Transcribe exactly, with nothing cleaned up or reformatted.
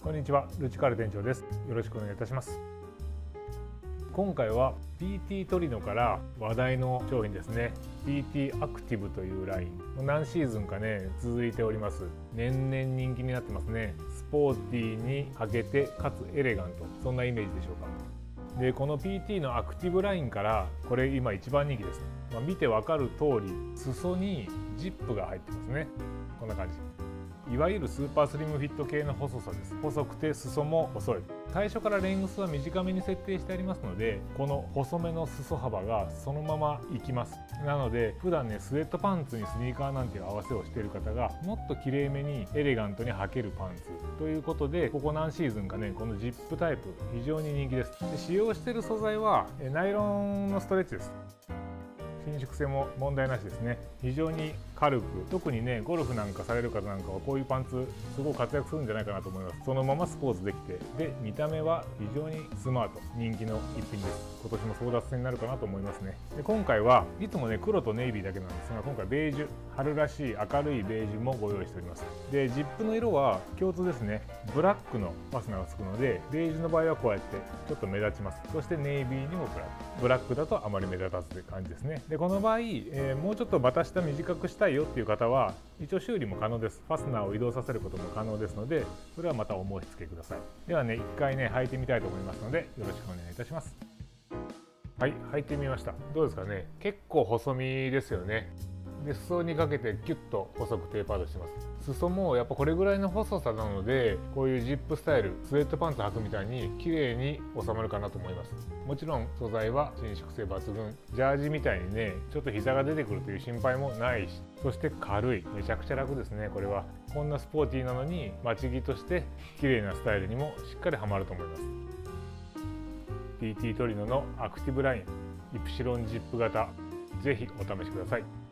こんにちは、ルチカール店長です。よろしくお願いいたします。今回は ピーティー トリノから話題の商品ですね。ピーティー アクティブというライン、何シーズンかね続いております。年々人気になってますね。スポーティーにかけてかつエレガント、そんなイメージでしょうか。でこの ピーティー のアクティブラインからこれ今一番人気です。まあ、見てわかる通り裾にジップが入ってますね。こんな感じ。いわゆるスーパースリムフィット系の細さです。細くて裾も細い。最初からレングスは短めに設定してありますので、この細めの裾幅がそのままいきます。なので普段ねスウェットパンツにスニーカーなんていう合わせをしている方がもっときれいめにエレガントに履けるパンツということで、ここ何シーズンかねこのジップタイプ非常に人気です。で使用している素材はナイロンのストレッチです。伸縮性も問題なしですね。非常に軽く、特にねゴルフなんかされる方なんかはこういうパンツすごい活躍するんじゃないかなと思います。そのままスポーツできて、で見た目は非常にスマート、人気の一品です。今年も争奪戦になるかなと思いますね。で今回はいつもね黒とネイビーだけなんですが、今回ベージュ、春らしい明るいベージュもご用意しております。でジップの色は共通ですね。ブラックのファスナーがつくので、ベージュの場合はこうやってちょっと目立ちます。そしてネイビーにもブラック、ブラックだとあまり目立たずという感じですね。でこの場合、えー、もうちょっとバタ下短くしたいよっていう方は一応修理も可能です。ファスナーを移動させることも可能ですので、それはまたお申し付けください。ではね一回ね履いてみたいと思いますのでよろしくお願いいたします。はい、履いてみました。どうですかね。結構細身ですよね。で裾にかけてキュッと細くテーパードしてます。裾もやっぱこれぐらいの細さなので、こういうジップスタイル、スウェットパンツ履くみたいに綺麗に収まるかなと思います。もちろん素材は伸縮性抜群、ジャージみたいにねちょっと膝が出てくるという心配もないし、そして軽い、めちゃくちゃ楽ですね。これはこんなスポーティーなのに待ち着として綺麗なスタイルにもしっかりはまると思います。 ピーティー トリノのアクティブラインイプシロンジップ型、ぜひお試しください。